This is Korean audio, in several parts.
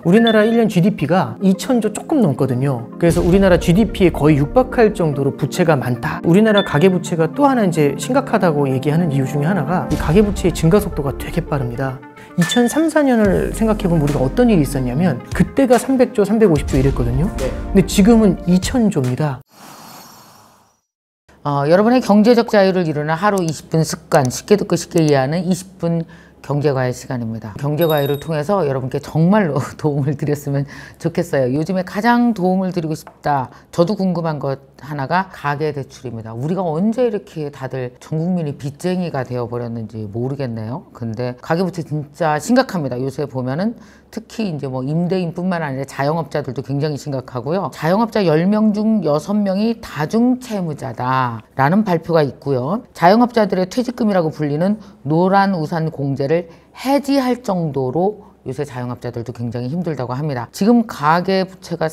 우리나라 1년 GDP가 2,000조 조금 넘거든요. 그래서 우리나라 GDP에 거의 육박할 정도로 부채가 많다. 우리나라 가계부채가 또 하나 이제 심각하다고 얘기하는 이유 중에 하나가 이 가계부채의 증가 속도가 되게 빠릅니다. 2003, 4년을 생각해보면 우리가 어떤 일이 있었냐면 그때가 300조, 350조 이랬거든요. 근데 지금은 2,000조입니다. 여러분의 경제적 자유를 이루는 하루 20분 습관, 쉽게 듣고 쉽게 이해하는 20분 경제과외 시간입니다. 경제과외를 통해서 여러분께 정말로 도움을 드렸으면 좋겠어요. 요즘에 가장 도움을 드리고 싶다. 저도 궁금한 것 하나가 가계대출입니다. 우리가 언제 이렇게 다들 전 국민이 빚쟁이가 되어버렸는지 모르겠네요. 근데 가계부채 진짜 심각합니다. 요새 보면은 특히 이제 뭐 임대인뿐만 아니라 자영업자들도 굉장히 심각하고요. 자영업자 10명 중 6명이 다중채무자다라는 발표가 있고요. 자영업자들의 퇴직금이라고 불리는 노란우산 공제를 해지할 정도로 요새 자영업자들도 굉장히 힘들다고 합니다. 지금 가계부채가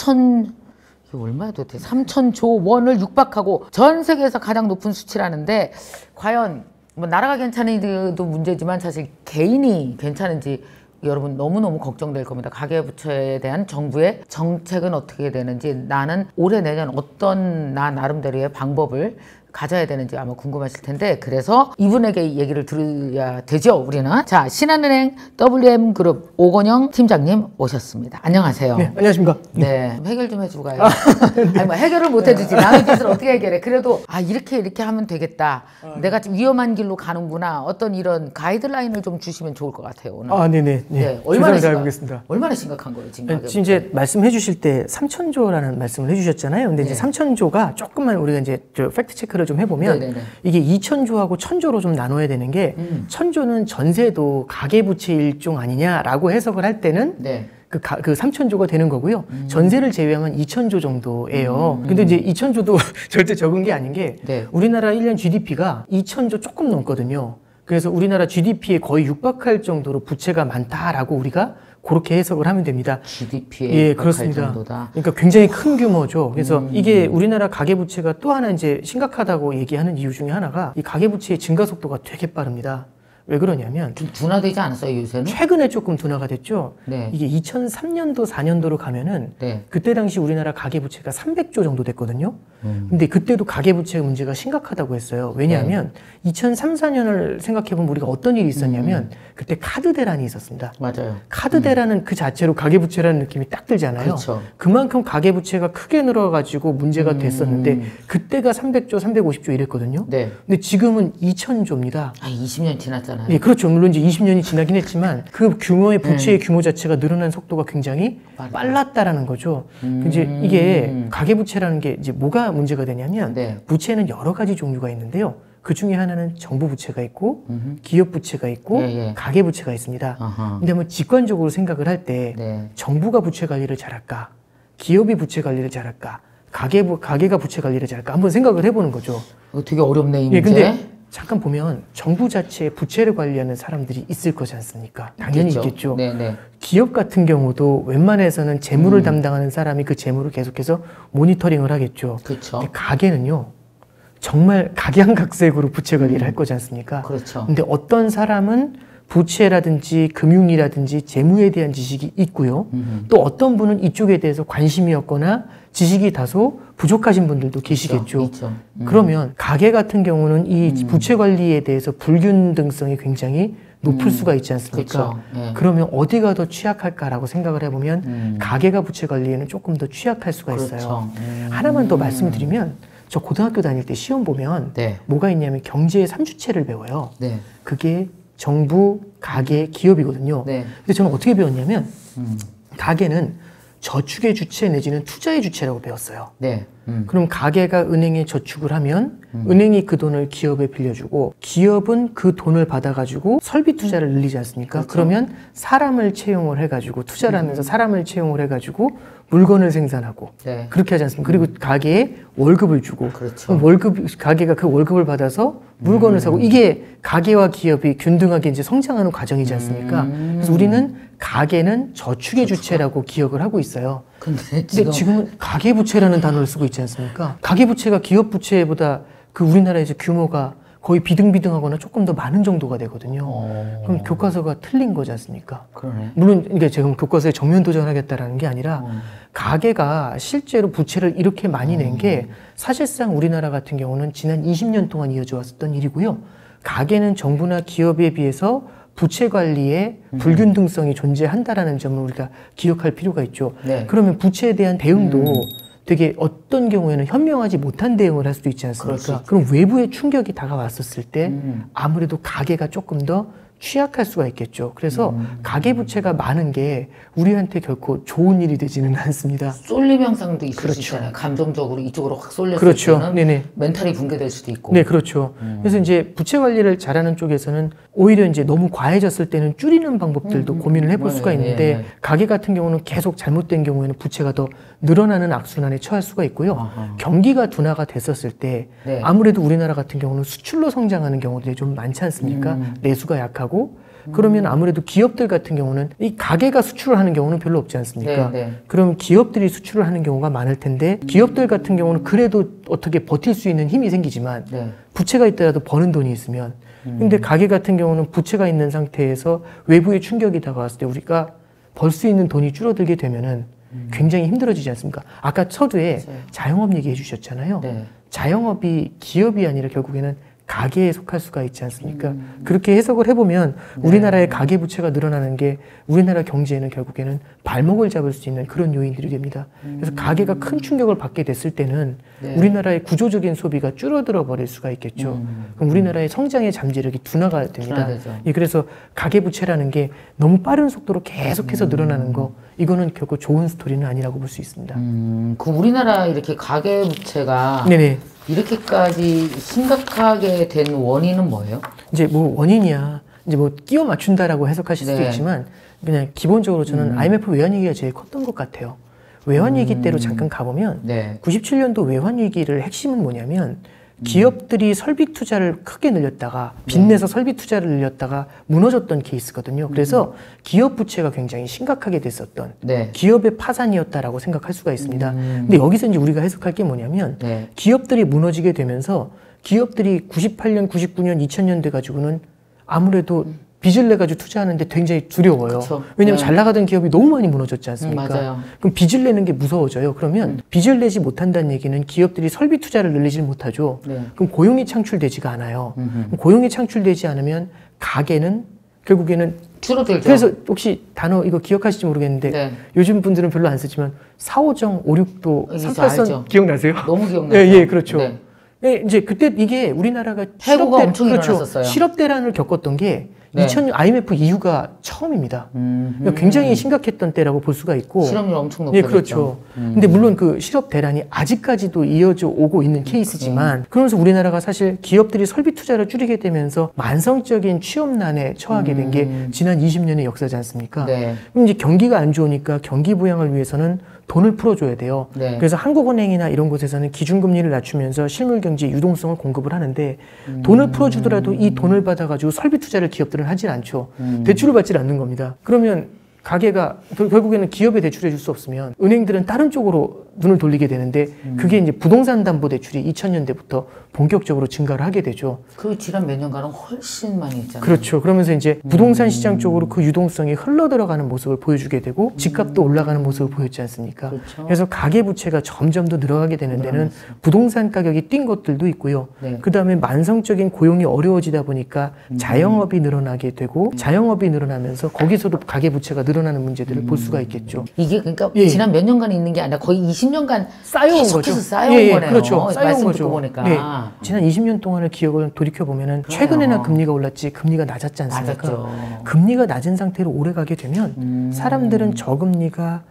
3,000조 원을 육박하고 전 세계에서 가장 높은 수치라는데 과연 뭐 나라가 괜찮은지도 문제지만 사실 개인이 괜찮은지 여러분 너무너무 걱정될 겁니다. 가계부채에 대한 정부의 정책은 어떻게 되는지, 나는 올해 내년 어떤 나 나름대로의 방법을 가져야 되는지 아마 궁금하실 텐데, 그래서 이분에게 얘기를 들어야 되죠, 우리는. 자, 신한은행 WM그룹 오건영 팀장님 오셨습니다. 안녕하세요. 네, 안녕하십니까. 네, 해결 좀 해주고 가요. 아니, 뭐 해결을 못 해주지. 남의 빚을 어떻게 해결해. 그래도 이렇게 하면 되겠다. 내가 좀 위험한 길로 가는구나. 어떤 이런 가이드라인을 좀 주시면 좋을 것 같아요, 오늘. 네네. 네, 얼마나 심각한 거예요, 지금? 지금 이제 말씀해 주실 때 3,000조라는 말씀을 해주셨잖아요. 근데 이제 3,000조가 조금만 우리가 이제 팩트 체크를 좀 해보면 이게 2,000조하고 1,000조로 좀 나눠야 되는 게 1,000조는 전세도 가계부채 일종 아니냐라고 해석을 할 때는 그 3,000조가 되는 거고요. 전세를 제외하면 2,000조 정도예요. 근데 이제 2,000조도 절대 적은 게 아닌 게 우리나라 1년 GDP가 2,000조 조금 넘거든요. 그래서 우리나라 GDP에 거의 육박할 정도로 부채가 많다라고 우리가 그렇게 해석을 하면 됩니다. GDP에 그렇습니다. 정도다. 그러니까 굉장히 큰 규모죠. 그래서 이게 우리나라 가계부채가 또 하나 이제 심각하다고 얘기하는 이유 중에 하나가 이 가계부채의 증가 속도가 되게 빠릅니다. 왜 그러냐면 좀 둔화되지 않았어요, 요새는? 최근에 조금 둔화가 됐죠. 이게 2003년도, 4년도로 가면은 그때 당시 우리나라 가계부채가 300조 정도 됐거든요. 근데 그때도 가계부채 문제가 심각하다고 했어요. 왜냐하면 2003, 4년을 생각해보면 우리가 어떤 일이 있었냐면 그때 카드 대란이 있었습니다. 맞아요. 카드 대란은 그 자체로 가계부채라는 느낌이 딱 들잖아요. 그렇죠. 그만큼 가계부채가 크게 늘어가지고 문제가 됐었는데 그때가 300조, 350조 이랬거든요. 근데 지금은 2,000조입니다. 20년 지났잖아요. 예, 그렇죠. 물론 이제 20년이 지나긴 했지만 그 규모의 부채의 규모 자체가 늘어난 속도가 굉장히 빨랐다라는 거죠. 이제 이게 가계부채라는 게 이제 뭐가 문제가 되냐면 부채는 여러 가지 종류가 있는데요. 그 중에 하나는 정부 부채가 있고 기업 부채가 있고 가계 부채가 있습니다. 근데 뭐 직관적으로 생각을 할 때 정부가 부채 관리를 잘할까, 기업이 부채 관리를 잘할까, 가계가 부채 관리를 잘할까 한번 생각을 해보는 거죠. 되게 어렵네, 이 문제. 근데 잠깐 보면 정부 자체의 부채를 관리하는 사람들이 있을 거지 않습니까? 당연히 있겠죠. 기업 같은 경우도 웬만해서는 재무를 담당하는 사람이 그 재무를 계속해서 모니터링을 하겠죠. 근데 가계는요, 정말 각양각색으로 부채 관리를 할 거지 않습니까? 근데 어떤 사람은 부채라든지 금융이라든지 재무에 대한 지식이 있고요. 또 어떤 분은 이쪽에 대해서 관심이 없거나 지식이 다소 부족하신 분들도 계시겠죠. 그러면 가계 같은 경우는 이 부채 관리에 대해서 불균등성이 굉장히 높을 수가 있지 않습니까? 그러면 어디가 더 취약할까라고 생각을 해보면 가계가 부채 관리에는 조금 더 취약할 수가 있어요. 하나만 더 말씀을 드리면 저 고등학교 다닐 때 시험 보면 뭐가 있냐면 경제의 3주체를 배워요. 그게 정부, 가계, 기업이거든요. 근데 저는 어떻게 배웠냐면 가계는 저축의 주체 내지는 투자의 주체라고 배웠어요. 그럼 가계가 은행에 저축을 하면 은행이 그 돈을 기업에 빌려주고 기업은 그 돈을 받아가지고 설비 투자를 늘리지 않습니까? 그러면 사람을 채용을 해가지고 투자를 하면서 사람을 채용을 해가지고 물건을 생산하고 그렇게 하지 않습니까? 그리고 가게에 월급을 주고 그럼 가게가 그 월급을 받아서 물건을 사고 이게 가게와 기업이 균등하게 이제 성장하는 과정이지 않습니까? 그래서 우리는 가계는 저축의 주체라고 기억을 하고 있어요. 근데 지금은 가계부채라는 단어를 쓰고 있지 않습니까? 가계부채가 기업부채보다 그 우리나라에서 규모가 거의 비등비등하거나 조금 더 많은 정도가 되거든요. 그럼 교과서가 틀린 거지 않습니까? 그러네. 물론 이게 지금 교과서에 정면 도전하겠다라는 게 아니라 가계가 실제로 부채를 이렇게 많이 낸 게 사실상 우리나라 같은 경우는 지난 20년 동안 이어져 왔었던 일이고요. 가계는 정부나 기업에 비해서 부채 관리에 불균등성이 존재한다라는 점을 우리가 기억할 필요가 있죠. 네. 그러면 부채에 대한 대응도 되게 어떤 경우에는 현명하지 못한 대응을 할 수도 있지 않습니까? 그럼 외부의 충격이 다가왔었을 때 아무래도 가계가 조금 더 취약할 수가 있겠죠. 그래서 가계부채가 많은 게 우리한테 결코 좋은 일이 되지는 않습니다. 쏠림 현상도 있을 그렇죠. 수 있잖아요. 감정적으로 이쪽으로 확 쏠렸을 그렇죠. 때는 네네. 멘탈이 붕괴될 수도 있고. 네, 그렇죠. 그래서 이제 부채 관리를 잘하는 쪽에서는 오히려 이제 너무 과해졌을 때는 줄이는 방법들도 고민을 해볼 수가 있는데 가계 같은 경우는 계속 잘못된 경우에는 부채가 더 늘어나는 악순환에 처할 수가 있고요. 경기가 둔화가 됐었을 때 아무래도 우리나라 같은 경우는 수출로 성장하는 경우들이 좀 많지 않습니까? 내수가 약하고 그러면 아무래도 기업들 같은 경우는 이 가계가 수출을 하는 경우는 별로 없지 않습니까? 그럼 기업들이 수출을 하는 경우가 많을 텐데 기업들 같은 경우는 그래도 어떻게 버틸 수 있는 힘이 생기지만 부채가 있더라도 버는 돈이 있으면 근데 가계 같은 경우는 부채가 있는 상태에서 외부의 충격이 다가왔을 때 우리가 벌 수 있는 돈이 줄어들게 되면은 굉장히 힘들어지지 않습니까? 아까 서두에 자영업 얘기해 주셨잖아요. 자영업이 기업이 아니라 결국에는 가계에 속할 수가 있지 않습니까? 그렇게 해석을 해보면 우리나라의 가계 부채가 늘어나는 게 우리나라 경제에는 결국에는 발목을 잡을 수 있는 그런 요인들이 됩니다. 그래서 가계가 큰 충격을 받게 됐을 때는 우리나라의 구조적인 소비가 줄어들어 버릴 수가 있겠죠. 그럼 우리나라의 성장의 잠재력이 둔화가 됩니다. 예, 그래서 가계 부채라는 게 너무 빠른 속도로 계속해서 늘어나는 거 이거는 결코 좋은 스토리는 아니라고 볼 수 있습니다. 그 우리나라 이렇게 가계 부채가 이렇게까지 심각하게 된 원인은 뭐예요? 이제 뭐 원인이야 이제 뭐 끼워 맞춘다라고 해석하실 수도 있지만 그냥 기본적으로 저는 IMF 외환위기가 제일 컸던 것 같아요. 외환위기 때로 잠깐 가보면 97년도 외환위기를 핵심은 뭐냐면 기업들이 설비 투자를 크게 늘렸다가 빚내서 설비 투자를 늘렸다가 무너졌던 케이스거든요. 그래서 기업 부채가 굉장히 심각하게 됐었던 기업의 파산이었다라고 생각할 수가 있습니다. 근데 여기서 이제 우리가 해석할 게 뭐냐면 기업들이 무너지게 되면서 기업들이 98년, 99년, 2000년 돼 가지고는 아무래도 빚을 내가지고 투자하는데 굉장히 두려워요. 왜냐하면 잘 나가던 기업이 너무 많이 무너졌지 않습니까? 그럼 빚을 내는 게 무서워져요. 그러면 빚을 내지 못한다는 얘기는 기업들이 설비 투자를 늘리지 못하죠. 그럼 고용이 창출되지가 않아요. 그럼 고용이 창출되지 않으면 가계는 결국에는 줄어들죠. 그래서 혹시 단어 이거 기억하실지 모르겠는데 요즘 분들은 별로 안 쓰지만 4.5정 5.6도 3.8선 기억나세요? 너무 기억나요. 예, 그렇죠. 네, 이제 그때 이게 우리나라가 해고가 엄청 일어났었어요. 실업 대란을 겪었던 게 2000년 IMF 이후가 처음입니다. 그러니까 굉장히 심각했던 때라고 볼 수가 있고 실업률 엄청 높았죠. 네, 그렇죠. 근데 물론 그 실업 대란이 아직까지도 이어져 오고 있는 케이스지만 그러면서 우리나라가 사실 기업들이 설비 투자를 줄이게 되면서 만성적인 취업난에 처하게 된 게 지난 20년의 역사지 않습니까? 그럼 이제 경기가 안 좋으니까 경기 부양을 위해서는 돈을 풀어줘야 돼요. 그래서 한국은행이나 이런 곳에서는 기준금리를 낮추면서 실물경제 유동성을 공급을 하는데 돈을 풀어주더라도 이 돈을 받아가지고 설비 투자를 기업들은 하질 않죠. 대출을 받질 않는 겁니다. 그러면 가계가 결국에는 기업에 대출해 줄 수 없으면 은행들은 다른 쪽으로 눈을 돌리게 되는데 그게 이제 부동산 담보 대출이 2000년대부터 본격적으로 증가를 하게 되죠. 그 지난 몇 년간은 훨씬 많이 했잖아요. 그렇죠. 그러면서 이제 부동산 시장 쪽으로 그 유동성이 흘러 들어가는 모습을 보여주게 되고 집값도 올라가는 모습을 보였지 않습니까? 그래서 가계 부채가 점점 더 늘어가게 되는 데는 부동산 가격이 뛴 것들도 있고요. 그다음에 만성적인 고용이 어려워지다 보니까 자영업이 늘어나게 되고 자영업이 늘어나면서 거기서도 가계 부채가 늘어나는 문제들을 볼 수가 있겠죠. 이게 그러니까 지난 몇 년간 있는 게 아니라 거의 20년간 쌓여온 거죠. 쌓여온 거네요. 그렇죠. 쌓여온 거죠. 보니까. 지난 20년 동안의 기억을 돌이켜 보면은 최근에나 금리가 올랐지 금리가 낮았지 않습니까? 금리가 낮은 상태로 오래 가게 되면 사람들은 저금리가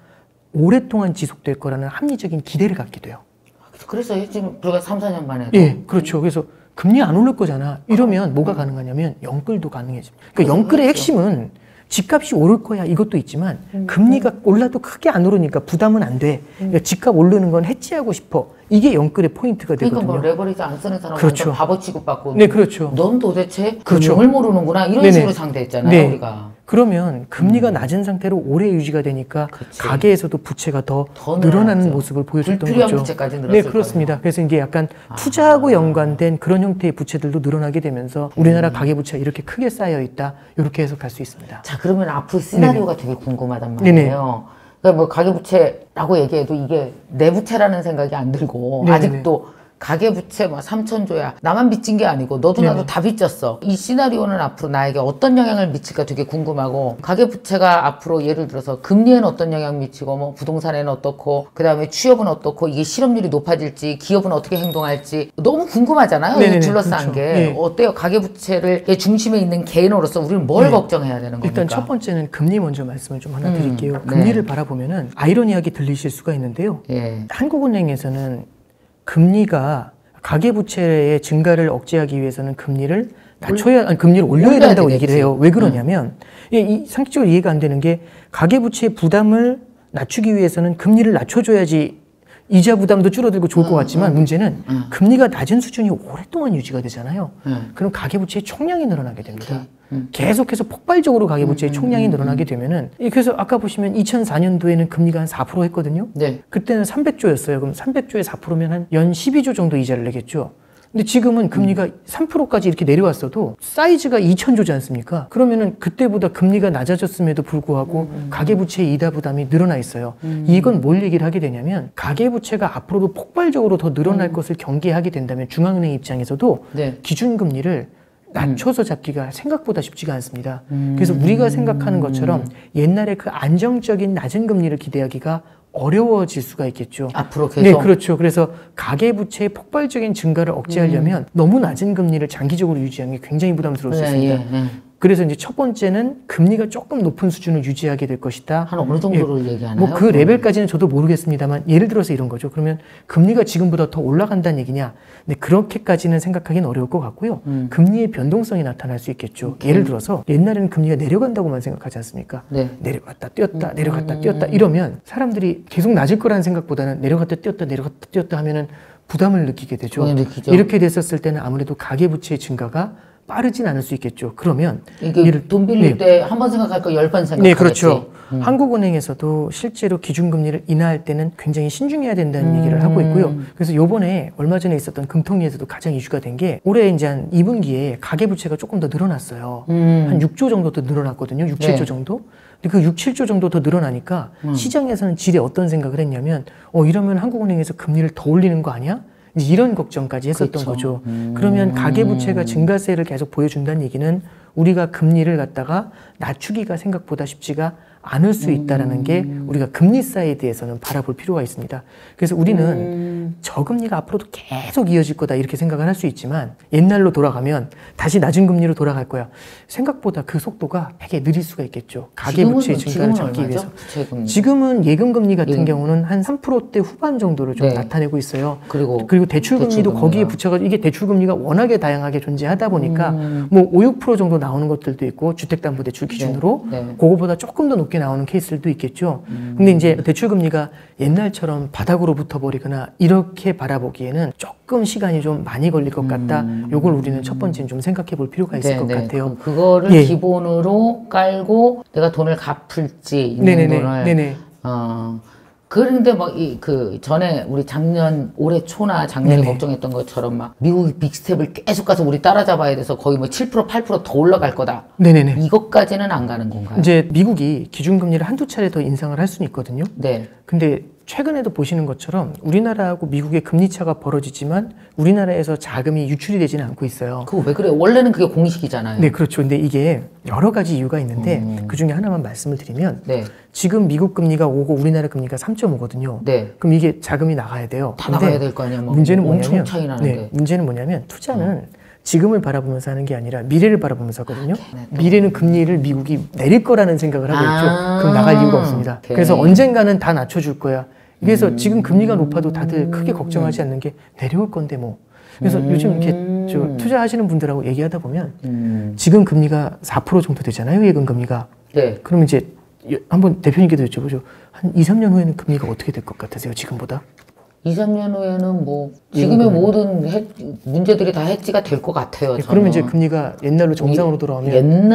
오랫동안 지속될 거라는 합리적인 기대를 갖게 돼요. 그래서 지금 불과 3, 4년 만에 그렇죠. 그래서 금리 안 오를 거잖아. 이러면 뭐가 가능하냐면 영끌도 가능해집니다. 그러니까 영끌의 핵심은 집값이 오를 거야 이것도 있지만 금리가 올라도 크게 안 오르니까 부담은 안 돼. 그러니까 집값 오르는 건 해지하고 싶어. 이게 영끌의 포인트가 되거든요. 그러니까 뭐 레버리지 안 쓰는 사람 그렇죠. 완전 바보 취급받고 네, 그렇죠. 넌 도대체 그렇죠. 금융을 모르는구나 이런 네네. 식으로 상대했잖아요. 네. 우리가. 그러면 금리가 낮은 상태로 오래 유지가 되니까 그치. 가계에서도 부채가 더 늘어나는 늘어났죠. 모습을 보여줬던 불필요한 거죠. 부채까지 늘었을 네, 그렇습니다. 거예요. 그래서 이게 약간 투자하고 연관된 그런 형태의 부채들도 늘어나게 되면서 우리나라 가계 부채가 이렇게 크게 쌓여 있다. 이렇게 해석할 수 있습니다. 자, 그러면 앞으로 시나리오가 되게 궁금하단 말이에요. 네네. 그러니까 뭐 가계부채라고 얘기해도 이게 내 부채라는 생각이 안 들고 네네. 아직도 가계부채 막 3천조야. 나만 빚진 게 아니고 너도 나도 네네. 다 빚졌어. 이 시나리오는 앞으로 나에게 어떤 영향을 미칠까 되게 궁금하고 가계부채가 앞으로 예를 들어서 금리에는 어떤 영향 미치고 뭐 부동산에는 어떻고 그다음에 취업은 어떻고 이게 실업률이 높아질지 기업은 어떻게 행동할지 너무 궁금하잖아요. 네네네. 이 둘러싼 그렇죠. 게 네. 어때요? 가계부채를 중심에 있는 개인으로서 우리는 뭘 네. 걱정해야 되는 겁니까? 일단 첫 번째는 금리 먼저 말씀을 좀 하나 드릴게요. 금리를 바라보면은 아이러니하게 들리실 수가 있는데요. 예. 한국은행에서는 금리가 가계부채의 증가를 억제하기 위해서는 금리를 낮춰야, 아니, 금리를 올려야 된다고 되겠지. 얘기를 해요. 왜 그러냐면, 이 상식적으로 이해가 안 되는 게 가계부채의 부담을 낮추기 위해서는 금리를 낮춰줘야지 이자 부담도 줄어들고 좋을 것 같지만 문제는 금리가 낮은 수준이 오랫동안 유지가 되잖아요. 그럼 가계부채의 총량이 늘어나게 됩니다. 계속해서 폭발적으로 가계부채의 총량이 늘어나게 되면은 그래서 아까 보시면 2004년도에는 금리가 한 4% 했거든요. 네. 그때는 300조였어요. 그럼 300조에 4%면 한 연 12조 정도 이자를 내겠죠. 근데 지금은 금리가 3%까지 이렇게 내려왔어도 사이즈가 2,000조지 않습니까? 그러면은 그때보다 금리가 낮아졌음에도 불구하고 가계부채의 이자 부담이 늘어나 있어요. 이건 뭘 얘기를 하게 되냐면 가계부채가 앞으로도 폭발적으로 더 늘어날 것을 경계하게 된다면 중앙은행 입장에서도 네. 기준금리를 낮춰서 잡기가 생각보다 쉽지가 않습니다. 그래서 우리가 생각하는 것처럼 옛날에 그 안정적인 낮은 금리를 기대하기가 어려워질 수가 있겠죠. 앞으로 계속. 네, 그렇죠. 그래서 가계부채의 폭발적인 증가를 억제하려면 너무 낮은 금리를 장기적으로 유지하는 게 굉장히 부담스러울 수 있습니다. 그래서 이제 첫 번째는 금리가 조금 높은 수준을 유지하게 될 것이다. 한 어느 정도를 얘기하나요? 뭐 그 레벨까지는 저도 모르겠습니다만 예를 들어서 이런 거죠. 그러면 금리가 지금보다 더 올라간다는 얘기냐? 근데 그렇게까지는 생각하기는 어려울 것 같고요. 금리의 변동성이 나타날 수 있겠죠. 예를 들어서 옛날에는 금리가 내려간다고만 생각하지 않습니까? 네. 내려갔다 뛰었다 내려갔다 뛰었다 이러면 사람들이 계속 낮을 거라는 생각보다는 내려갔다 뛰었다 내려갔다 뛰었다 하면은 부담을 느끼게 되죠. 느끼죠. 이렇게 됐었을 때는 아무래도 가계부채의 증가가 빠르진 않을 수 있겠죠. 그러면 이게 돈 빌릴 때 한 번 생각할 거 10번 생각하겠지. 네, 그렇죠. 한국은행에서도 실제로 기준금리를 인하할 때는 굉장히 신중해야 된다는 얘기를 하고 있고요. 그래서 요번에 얼마 전에 있었던 금통위에서도 가장 이슈가 된 게 올해 이제 한 2분기에 가계부채가 조금 더 늘어났어요. 한 6조 정도 더 늘어났거든요. 6, 7조 정도. 근데 그 6, 7조 정도 더 늘어나니까 시장에서는 질에 어떤 생각을 했냐면 이러면 한국은행에서 금리를 더 올리는 거 아니야? 이런 걱정까지 했었던 거죠. 그러면 가계부채가 증가세를 계속 보여준다는 얘기는 우리가 금리를 갖다가 낮추기가 생각보다 쉽지가 않을 수 있다는 게 우리가 금리 사이드에서는 바라볼 필요가 있습니다. 그래서 우리는 저금리가 앞으로도 계속 이어질 거다 이렇게 생각을 할 수 있지만 옛날로 돌아가면 다시 낮은 금리로 돌아갈 거야. 생각보다 그 속도가 되게 느릴 수가 있겠죠. 가계부채의 증가를 잡기 위해서. 지금은 예금금리 같은 경우는 한 3%대 후반 정도를 좀 나타내고 있어요. 그리고 대출금리도 거기에 붙여가지고 이게 대출금리가 워낙에 다양하게 존재하다 보니까 뭐 5, 6% 정도 나오는 것들도 있고 주택담보대출 기준으로 그거보다 조금 더 높게 나오는 케이스들도 있겠죠. 근데 이제 대출금리가 옛날처럼 바닥으로 붙어버리거나 이렇게 바라보기에는 조금 시간이 좀 많이 걸릴 것 같다. 요걸 우리는 첫 번째는 좀 생각해 볼 필요가 있을 것 같아요. 그거를 기본으로 깔고 내가 돈을 갚을지 있는 돈을 그런데 막 그 전에 우리 올해 초나 작년에 걱정했던 것처럼 막 미국이 빅스텝을 계속 가서 우리 따라잡아야 돼서 거의 뭐 7%, 8% 더 올라갈 거다. 이것까지는 안 가는 건가요? 이제 미국이 기준금리를 한두 차례 더 인상을 할 수는 있거든요. 근데 최근에도 보시는 것처럼 우리나라하고 미국의 금리 차가 벌어지지만 우리나라에서 자금이 유출이 되지는 않고 있어요. 그거 왜 그래요? 원래는 그게 공식이잖아요. 네, 그렇죠. 근데 이게 여러 가지 이유가 있는데 그 중에 하나만 말씀을 드리면 지금 미국 금리가 5고 우리나라 금리가 3.5거든요. 그럼 이게 자금이 나가야 돼요. 다 나가야 될 거 아니야. 문제는 뭐냐면 차이 나는데. 문제는 뭐냐면 투자는 지금을 바라보면서 하는 게 아니라 미래를 바라보면서 하거든요. 미래는 금리를 미국이 내릴 거라는 생각을 하고 있죠. 그럼 나갈 이유가 없습니다. 그래서 언젠가는 다 낮춰줄 거야. 그래서 지금 금리가 높아도 다들 크게 걱정하지 않는 게 내려올 건데 뭐. 그래서 요즘 이렇게 투자하시는 분들하고 얘기하다 보면 지금 금리가 4% 정도 되잖아요. 예금금리가. 그럼 이제 한번 대표님께도 여쭤보죠. 한 2, 3년 후에는 금리가 어떻게 될 것 같으세요? 지금보다? 2, 3년 후에는 뭐 지금의 모든 문제들이 다 해지가 될 것 같아요. 네, 그러면 이제 금리가 옛날로 정상으로 돌아오면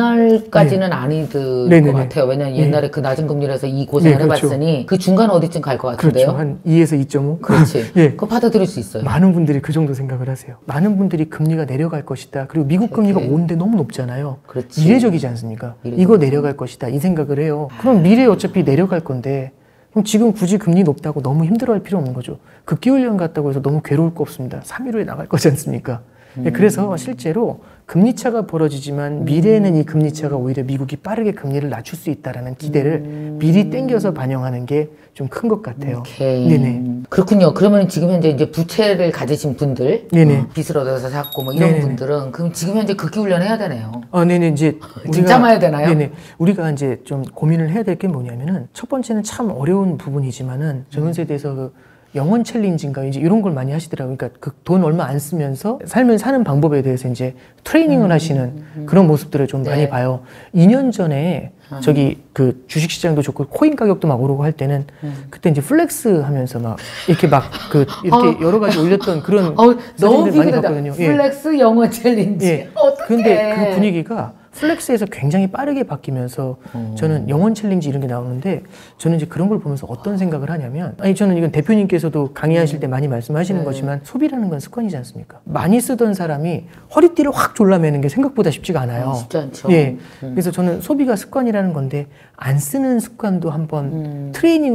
옛날까지는 아니될 것 같아요. 왜냐면 옛날에 그 낮은 금리를 해서 이 고생을 그렇죠. 해봤으니 그 중간 어디쯤 갈 것 같은데요. 그렇죠. 한 2에서 2.5. 그렇지. 그거 받아들일 수 있어요. 많은 분들이 그 정도 생각을 하세요. 많은 분들이 금리가 내려갈 것이다. 그리고 미국 금리가 5인데 너무 높잖아요. 그렇지. 미래적이지 않습니까? 이거 내려갈 것이다. 이 생각을 해요. 그럼 미래에 어차피 내려갈 건데 그럼 지금 굳이 금리 높다고 너무 힘들어할 필요 없는 거죠. 급기훈련 같다고 해서 너무 괴로울 거 없습니다. 3일 후에 나갈 거지 않습니까? 그래서 실제로 금리차가 벌어지지만 미래에는 이 금리차가 오히려 미국이 빠르게 금리를 낮출 수 있다는 기대를 미리 땡겨서 반영하는 게 좀 큰 것 같아요. 오케이. 네네. 그렇군요. 그러면 지금 현재 이제 부채를 가지신 분들, 네네. 빚을 얻어서 샀고 뭐 이런 네네. 분들은 그럼 지금 현재 급기훈련 해야 되네요. 네네. 이제 지금 참아야 되나요? 네네. 우리가 이제 좀 고민을 해야 될 게 뭐냐면은 첫 번째는 참 어려운 부분이지만은 젊은 세대에서 그 영원 챌린지인가 이제 이런 걸 많이 하시더라고요. 그러니까 그 돈 얼마 안 쓰면서 삶을 사는 방법에 대해서 이제 트레이닝을 하시는 그런 모습들을 좀 많이 봐요. 2년 전에 저기 그 주식 시장도 좋고 코인 가격도 막 오르고 할 때는 그때 이제 플렉스 하면서 막 이렇게 막 그 이렇게 여러 가지 올렸던 그런 너무 사진들 많이 비슷하다. 봤거든요. 플렉스 영어 챌린지. 어떡해. 근데 그 분위기가 플렉스에서 굉장히 빠르게 바뀌면서 저는 영원 챌린지 이런 게 나오는데 저는 이제 그런 걸 보면서 어떤 생각을 하냐면 아니 저는 이건 대표님께서도 강의하실 때 많이 말씀하시는 거지만 소비라는 건 습관이지 않습니까? 많이 쓰던 사람이 허리띠를 확 졸라매는 게 생각보다 쉽지가 않아요. 쉽지 않죠. 예. 그래서 저는 소비가 습관이라는 건데 안 쓰는 습관도 한번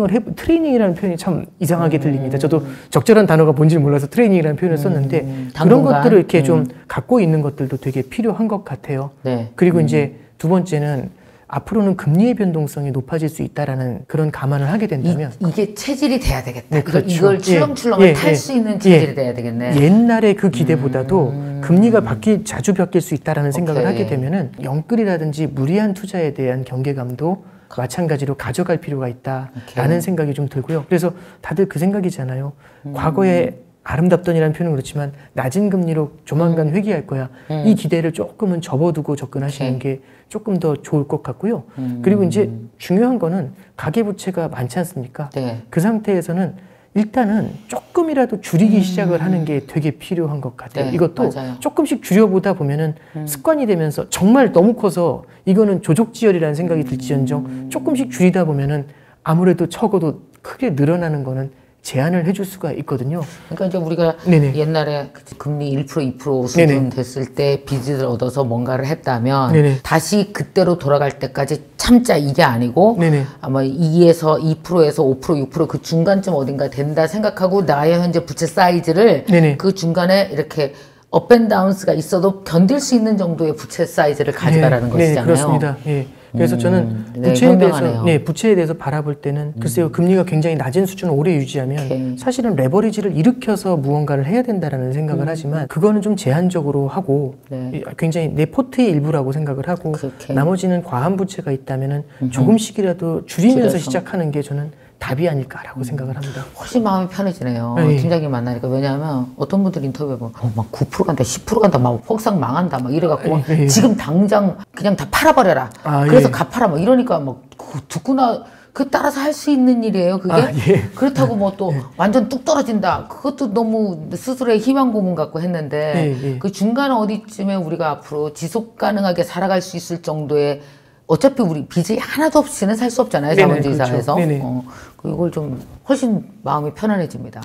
트레이닝이라는 표현이 참 이상하게 들립니다. 저도 적절한 단어가 뭔지 몰라서 트레이닝이라는 표현을 썼는데 그런 것들을 이렇게 좀 갖고 있는 것들도 되게 필요한 것 같아요. 네. 그리고 이제 두 번째는 앞으로는 금리의 변동성이 높아질 수 있다라는 그런 감안을 하게 된다면 이게 체질이 돼야 되겠다. 네, 그렇죠. 이걸 출렁출렁 탈 수 있는 체질이 돼야 되겠네. 옛날의 그 기대보다도 금리가 자주 바뀔 수 있다라는 생각을 하게 되면은 영끌이라든지 무리한 투자에 대한 경계감도 마찬가지로 가져갈 필요가 있다라는 생각이 좀 들고요. 그래서 다들 그 생각이잖아요. 과거에 아름답던이라는 표현은 그렇지만 낮은 금리로 조만간 회귀할 거야. 이 기대를 조금은 접어두고 접근하시는 게 조금 더 좋을 것 같고요. 그리고 이제 중요한 거는 가계부채가 많지 않습니까? 네. 그 상태에서는 일단은 조금이라도 줄이기 시작을 하는 게 되게 필요한 것 같아요. 네, 이것도 맞아요. 조금씩 줄여보다 보면은 습관이 되면서 정말 너무 커서 이거는 조족지혈이라는 생각이 들지언정 조금씩 줄이다 보면은 아무래도 적어도 크게 늘어나는 거는 제한을 해줄 수가 있거든요. 그러니까 이제 우리가 네네. 옛날에 금리 1% 2% 수준 네네. 됐을 때 빚을 얻어서 뭔가를 했다면 네네. 다시 그때로 돌아갈 때까지 참자 이게 아니고 네네. 아마 2에서 2%에서 5% 6% 그 중간쯤 어딘가 된다 생각하고 나의 현재 부채 사이즈를 네네. 그 중간에 이렇게 업앤다운스가 있어도 견딜 수 있는 정도의 부채 사이즈를 가져가라는 것이잖아요. 네, 그렇습니다. 예. 그래서 저는 부채에 대해서 바라볼 때는 글쎄요 금리가 굉장히 낮은 수준을 오래 유지하면 사실은 레버리지를 일으켜서 무언가를 해야 된다라는 생각을 하지만 그거는 좀 제한적으로 하고 굉장히 내 포트의 일부라고 생각을 하고 나머지는 과한 부채가 있다면은 조금씩이라도 줄이면서 시작하는 게 저는 답이 아닐까라고 생각을 합니다. 훨씬 마음이 편해지네요. 팀장님 만나니까. 왜냐하면 어떤 분들 인터뷰해 보면 막 9% 간다, 10% 간다, 막 폭삭 망한다, 막 이래갖고 지금 당장 그냥 다 팔아버려라. 그래서 갚아라, 막 이러니까 막 듣구나. 그 따라서 할 수 있는 일이에요, 그게? 그렇다고 뭐 또 완전 뚝 떨어진다. 그것도 너무 스스로의 희망 고문 같고 했는데 그 중간 어디쯤에 우리가 앞으로 지속 가능하게 살아갈 수 있을 정도의 어차피 우리 빚이 하나도 없이는 살 수 없잖아요. 자본주의 사회에서. 이걸 좀 훨씬 마음이 편안해집니다.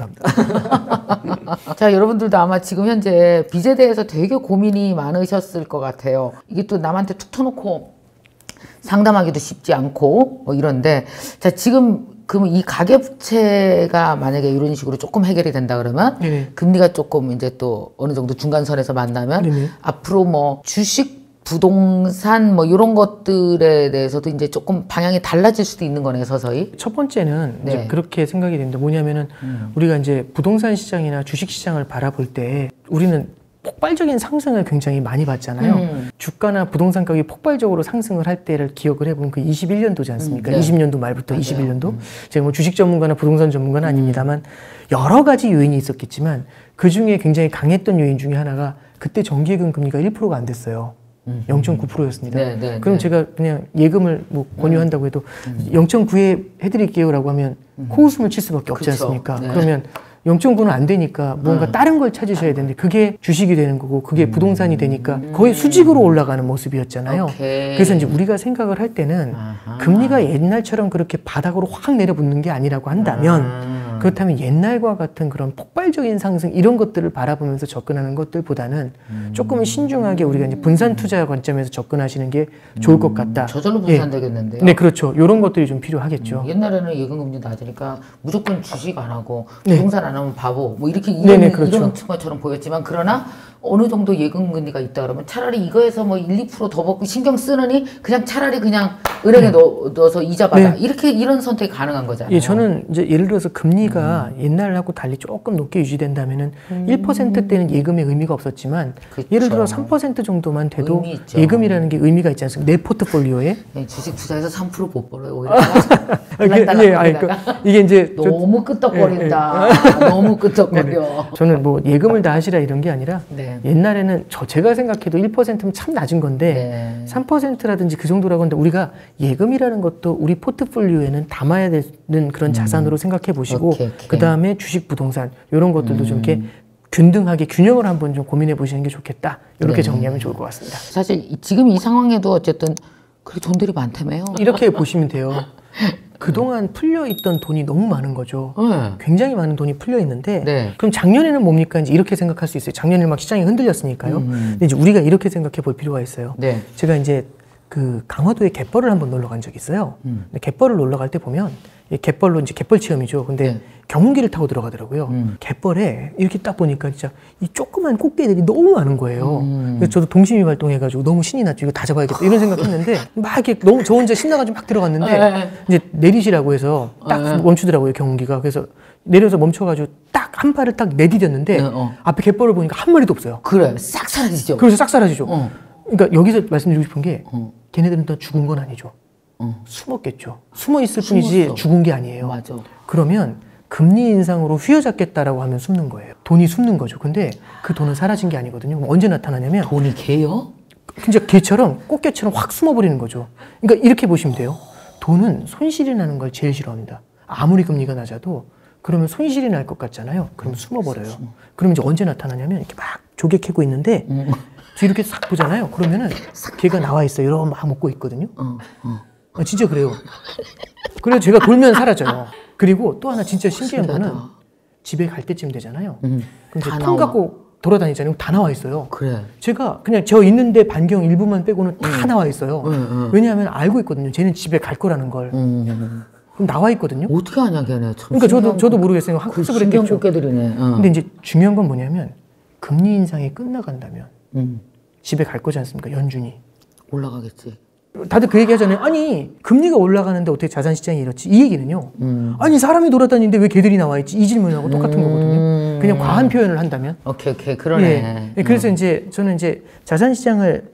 감사합니다. 자, 여러분들도 아마 지금 현재 빚에 대해서 되게 고민이 많으셨을 것 같아요. 이게 또 남한테 툭 터놓고 상담하기도 쉽지 않고 뭐 이런데 자, 지금 그럼 이 가계부채가 만약에 이런 식으로 조금 해결이 된다 그러면 금리가 조금 이제 또 어느 정도 중간선에서 만나면 앞으로 뭐 주식 부동산 뭐 이런 것들에 대해서도 이제 조금 방향이 달라질 수도 있는 거네요, 서서히. 첫 번째는 이제 그렇게 생각이 됩니다. 뭐냐면은 우리가 이제 부동산 시장이나 주식 시장을 바라볼 때 우리는 폭발적인 상승을 굉장히 많이 봤잖아요. 주가나 부동산 가격이 폭발적으로 상승을 할 때를 기억을 해보면 그 21년도지 않습니까? 20년도 말부터 21년도. 제가 뭐 주식 전문가나 부동산 전문가는 아닙니다만 여러 가지 요인이 있었겠지만 그 중에 굉장히 강했던 요인 중에 하나가 그때 정기예금 금리가 1%가 안 됐어요. 0.9%였습니다. 그럼 네. 제가 그냥 예금을 뭐 권유한다고 해도 0.9에 해드릴게요라고 하면 코웃음을 칠 수밖에 없지 않습니까? 네. 그러면 0.9는 안 되니까 뭔가 다른 걸 찾으셔야 되는데 그게 주식이 되는 거고 그게 부동산이 되니까 거의 수직으로 올라가는 모습이었잖아요. 그래서 이제 우리가 생각을 할 때는 금리가 옛날처럼 그렇게 바닥으로 확 내려붙는 게 아니라고 한다면 그렇다면 옛날과 같은 그런 폭발적인 상승 이런 것들을 바라보면서 접근하는 것들보다는 조금은 신중하게 우리가 이제 분산 투자 관점에서 접근하시는 게 좋을 것 같다. 저절로 분산되겠는데요. 네, 그렇죠. 이런 것들이 좀 필요하겠죠. 옛날에는 예금금리 낮으니까 무조건 주식 안 하고 부동산 안 하면 바보 뭐 이렇게 그렇죠. 이런 것처럼 보였지만 그러나 어느 정도 예금금리가 있다 그러면 차라리 이거에서 뭐 1, 2% 더 받고 신경 쓰느니 그냥 차라리 그냥 은행에 넣어서 이자 받아 이렇게 이런 선택이 가능한 거잖아요. 예, 저는 이제 예를 들어서 금리가 옛날하고 달리 조금 높게 유지된다면은 1%대는 예금의 의미가 없었지만 그쵸. 예를 들어 3% 정도만 돼도 의미 있죠. 예금이라는 게 의미가 있지 않습니까? 내 포트폴리오에 주식 투자해서 3% 못 벌어요. 오히려 이게 이제 너무 끄떡거린다. 너무 끄떡거려. 저는 뭐 예금을 다 하시라 이런 게 아니라 옛날에는 제가 생각해도 1%면 참 낮은 건데 3%라든지 그 정도라고 하는데 우리가 예금이라는 것도 우리 포트폴리오에는 담아야 되는 그런 자산으로 생각해 보시고 그 다음에 주식, 부동산 이런 것들도 좀 이렇게 균등하게 균형을 한번 좀 고민해 보시는 게 좋겠다. 이렇게 정리하면 좋을 것 같습니다. 사실 지금 이 상황에도 어쨌든 그렇게 돈들이 많다며요. 이렇게 보시면 돼요. 그동안 풀려있던 돈이 너무 많은 거죠. 굉장히 많은 돈이 풀려있는데 그럼 작년에는 뭡니까? 이제 이렇게 생각할 수 있어요. 작년에 막 시장이 흔들렸으니까요. 근데 이제 우리가 이렇게 생각해 볼 필요가 있어요. 제가 이제 그 강화도에 갯벌을 한번 놀러 간 적이 있어요. 근데 갯벌을 놀러 갈 때 보면 이 갯벌로 이제 갯벌 체험이죠. 근데 경운기를 타고 들어가더라고요. 갯벌에 이렇게 딱 보니까 진짜 이 조그만 꽃게들이 너무 많은 거예요. 그래서 저도 동심이 발동해가지고 너무 신이 났죠. 이거 다 잡아야겠다 이런 생각했는데 막 이렇게 너무 저 혼자 신나가지고 막 들어갔는데 이제 내리시라고 해서 딱 멈추더라고요 경운기가. 그래서 내려서 멈춰가지고 딱 한 발을 딱 내디뎠는데 앞에 갯벌을 보니까 한 마리도 없어요. 그래 싹 사라지죠. 그래서 싹 사라지죠. 그러니까 여기서 말씀드리고 싶은 게 걔네들은 또 죽은 건 아니죠. 숨었겠죠. 숨어 있을 뿐이지 죽은 게 아니에요. 맞아. 그러면 금리 인상으로 휘어잡겠다라고 하면 숨는 거예요. 돈이 숨는 거죠. 근데 그 돈은 사라진 게 아니거든요. 그럼 언제 나타나냐면 돈이 개요? 진짜 개처럼 꽃게처럼 확 숨어버리는 거죠. 그러니까 이렇게 보시면 돼요. 돈은 손실이 나는 걸 제일 싫어합니다. 아무리 금리가 낮아도 그러면 손실이 날 것 같잖아요. 그러면 숨어버려요. 그러면 이제 언제 나타나냐면 이렇게 막 조개 캐고 있는데 뒤로 이렇게 싹 보잖아요. 그러면은 걔가 나와 있어요. 이러고 막 먹고 있거든요. 진짜 그래요. 그래서 제가 돌면 사라져요. 그리고 또 하나 진짜 신기한 거는 집에 갈 때쯤 되잖아요. 그럼 이제 통 갖고 돌아다니잖아요. 다 나와 있어요. 그래. 제가 그냥 저 있는데 반경 일부만 빼고는 다 나와 있어요. 왜냐하면 알고 있거든요. 쟤는 집에 갈 거라는 걸. 그럼 나와 있거든요. 어떻게 하냐 걔네. 그러니까 저도 모르겠어요. 학습을 했겠죠. 꽃게들이네. 근데 이제 중요한 건 뭐냐면 금리 인상이 끝나간다면 집에 갈 거지 않습니까? 연준이. 올라가겠지. 다들 그 얘기 하잖아요. 아니 금리가 올라가는데 어떻게 자산시장이 이렇지? 이 얘기는요. 아니 사람이 돌아다니는데 왜 개들이 나와 있지? 이 질문하고 똑같은 거거든요. 그냥 과한 표현을 한다면. 오케이 그러네. 그래서 이제 저는 이제 자산시장을